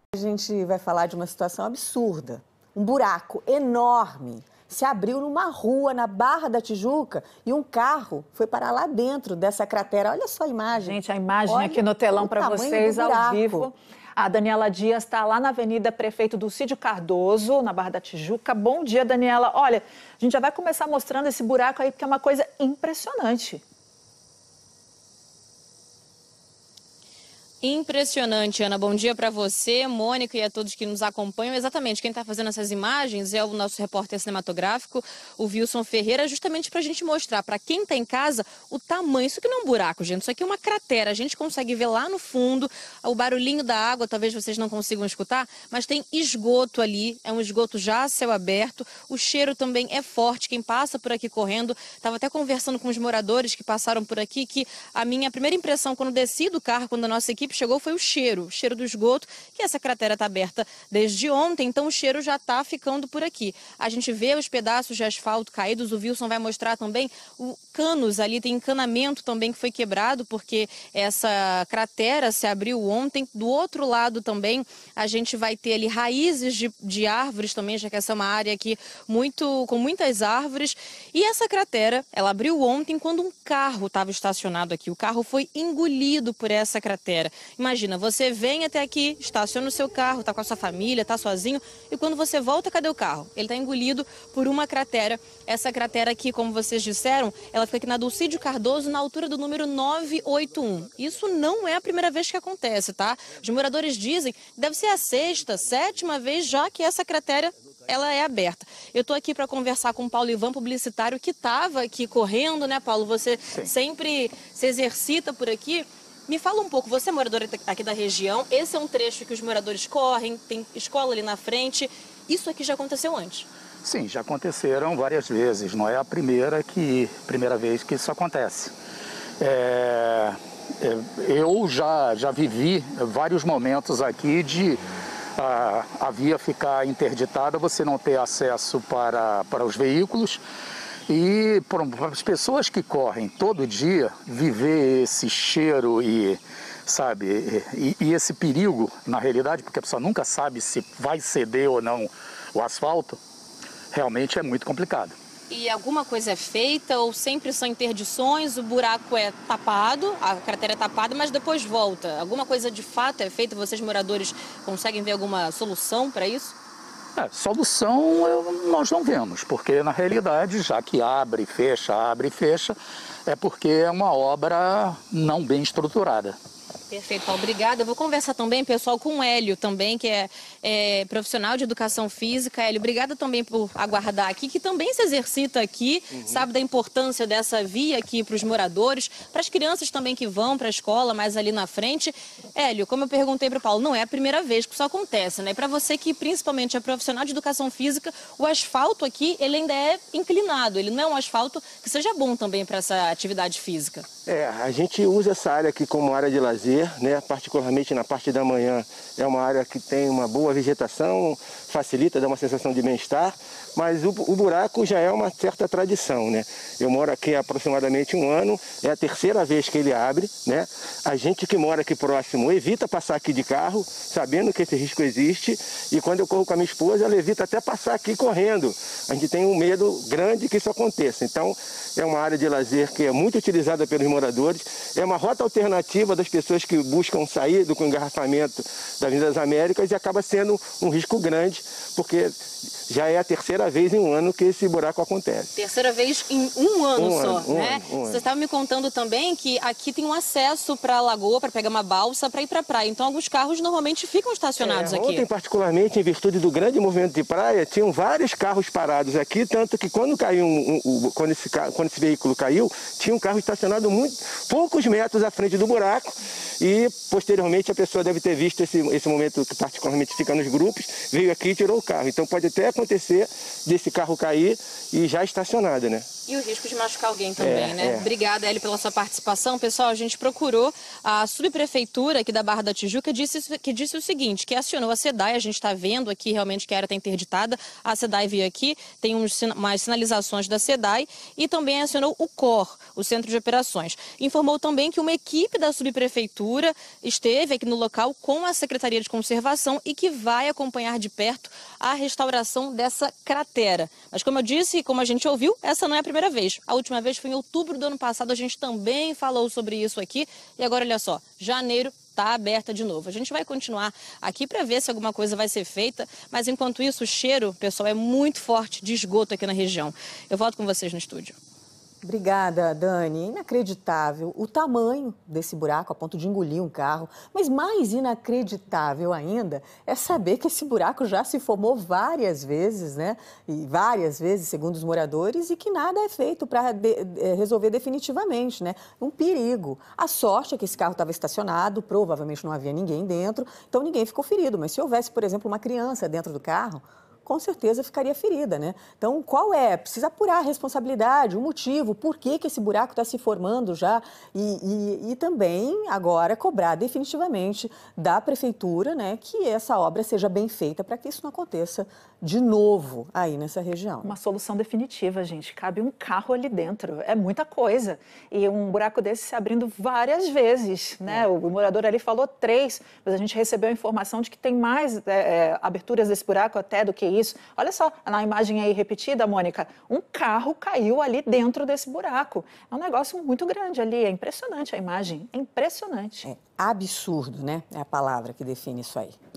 A gente vai falar de uma situação absurda. Um buraco enorme se abriu numa rua na Barra da Tijuca e um carro foi parar lá dentro dessa cratera. Olha só a imagem. Gente, a imagem aqui no telão para vocês ao vivo. A Daniela Dias está lá na Avenida Prefeito Dulcídio Cardoso, na Barra da Tijuca. Bom dia, Daniela. Olha, a gente já vai começar mostrando esse buraco aí, porque é uma coisa impressionante. Impressionante, Ana. Bom dia para você, Mônica e a todos que nos acompanham. Exatamente, quem está fazendo essas imagens é o nosso repórter cinematográfico, o Wilson Ferreira, justamente para a gente mostrar para quem está em casa o tamanho. Isso aqui não é um buraco, gente, isso aqui é uma cratera. A gente consegue ver lá no fundo o barulhinho da água, talvez vocês não consigam escutar, mas tem esgoto ali, é um esgoto já a céu aberto. O cheiro também é forte, quem passa por aqui correndo. Estava até conversando com os moradores que passaram por aqui, que a minha primeira impressão quando desci do carro, quando a nossa equipe chegou, foi o cheiro do esgoto, que essa cratera está aberta desde ontem, então o cheiro já está ficando por aqui. A gente vê os pedaços de asfalto caídos, o Wilson vai mostrar também o canos ali, tem encanamento também que foi quebrado, porque essa cratera se abriu ontem. Do outro lado também, a gente vai ter ali raízes de árvores também, já que essa é uma área aqui com muitas árvores. E essa cratera, ela abriu ontem quando um carro estava estacionado aqui. O carro foi engolido por essa cratera. Imagina, você vem até aqui, estaciona o seu carro, está com a sua família, está sozinho, e quando você volta, cadê o carro? Ele está engolido por uma cratera. Essa cratera aqui, como vocês disseram, ela fica aqui na Dulcídio Cardoso, na altura do número 981. Isso não é a primeira vez que acontece, tá? Os moradores dizem que deve ser a sexta, sétima vez já que essa cratera ela é aberta. Eu estou aqui para conversar com o Paulo Ivan, publicitário, que estava aqui correndo, né, Paulo? Você sempre se exercita por aqui. Me fala um pouco, você é morador aqui da região, esse é um trecho que os moradores correm, tem escola ali na frente. Isso aqui já aconteceu antes? Sim, já aconteceram várias vezes, não é a primeira vez que isso acontece. Eu já vivi vários momentos aqui de a via ficar interditada, você não ter acesso para os veículos. E para as pessoas que correm todo dia, viver esse cheiro e esse perigo, na realidade, porque a pessoa nunca sabe se vai ceder ou não o asfalto, realmente é muito complicado. E alguma coisa é feita ou sempre são interdições, o buraco é tapado, a cratera é tapada, mas depois volta? Alguma coisa de fato é feita? Vocês moradores conseguem ver alguma solução para isso? Solução nós não vemos, porque na realidade, já que abre e fecha, é porque é uma obra não bem estruturada. Perfeito, Paulo. Obrigada. Eu vou conversar também, pessoal, com o Hélio também, que é profissional de educação física. Hélio, obrigada também por aguardar aqui, que também se exercita aqui, sabe da importância dessa via aqui para os moradores, para as crianças também que vão para a escola, mais ali na frente. Hélio, como eu perguntei para o Paulo, não é a primeira vez que isso acontece, né? E para você que principalmente é profissional de educação física, o asfalto aqui, ele ainda é inclinado, ele não é um asfalto que seja bom também para essa atividade física. A gente usa essa área aqui como área de lazer, né? Particularmente na parte da manhã, é uma área que tem uma boa vegetação, facilita, dá uma sensação de bem-estar, mas o buraco já é uma certa tradição, né? Eu moro aqui há aproximadamente um ano, é a terceira vez que ele abre, né? A gente que mora aqui próximo evita passar aqui de carro, sabendo que esse risco existe, e quando eu corro com a minha esposa, ela evita até passar aqui correndo. A gente tem um medo grande que isso aconteça. Então, é uma área de lazer que é muito utilizada pelos moradores, é uma rota alternativa das pessoas que buscam sair do engarrafamento da Avenida das Américas e acaba sendo um risco grande, porque já é a terceira vez em um ano que esse buraco acontece. Terceira vez em um ano só, né? Você estava me contando também que aqui tem um acesso para a lagoa, para pegar uma balsa, para ir para a praia. Então, alguns carros normalmente ficam estacionados aqui. Ontem, particularmente, em virtude do grande movimento de praia, tinham vários carros parados aqui, tanto que quando caiu quando esse veículo caiu, tinha um carro estacionado poucos metros à frente do buraco. E, posteriormente, a pessoa deve ter visto esse momento que particularmente fica nos grupos, veio aqui e tirou o carro. Então, pode até acontecer desse carro cair e já estacionado, né? E o risco de machucar alguém também, né? Obrigada, Hélio, pela sua participação. Pessoal, a gente procurou a subprefeitura aqui da Barra da Tijuca, que disse o seguinte, que acionou a SEDAI, a gente está vendo aqui realmente que a área está interditada, a SEDAI veio aqui, tem umas sinalizações da SEDAI e também acionou o COR, o Centro de Operações. informações. Informou também que uma equipe da subprefeitura esteve aqui no local com a Secretaria de Conservação e que vai acompanhar de perto a restauração dessa cratera. Mas como eu disse e como a gente ouviu, essa não é a primeira vez. A última vez foi em outubro do ano passado, a gente também falou sobre isso aqui. E agora, olha só, janeiro está aberta de novo. A gente vai continuar aqui para ver se alguma coisa vai ser feita, mas enquanto isso, o cheiro, pessoal, é muito forte de esgoto aqui na região. Eu volto com vocês no estúdio. Obrigada, Dani. Inacreditável o tamanho desse buraco a ponto de engolir um carro. Mas mais inacreditável ainda é saber que esse buraco já se formou várias vezes, né? E várias vezes, segundo os moradores, e que nada é feito para resolver definitivamente, né? Um perigo. A sorte é que esse carro estava estacionado, provavelmente não havia ninguém dentro, então ninguém ficou ferido. Mas se houvesse, por exemplo, uma criança dentro do carro, com certeza ficaria ferida, né? Então, qual é? Precisa apurar a responsabilidade, o motivo, por que esse buraco está se formando já e também, agora, cobrar definitivamente da prefeitura, né, que essa obra seja bem feita para que isso não aconteça de novo aí nessa região. Uma solução definitiva, gente. Cabe um carro ali dentro, é muita coisa. E um buraco desse se abrindo várias vezes, né? O morador ali falou 3, mas a gente recebeu a informação de que tem mais aberturas desse buraco até do que isso. Olha só, na imagem aí repetida, Mônica, um carro caiu ali dentro desse buraco. É um negócio muito grande ali, é impressionante a imagem, é impressionante. É absurdo, né? É a palavra que define isso aí.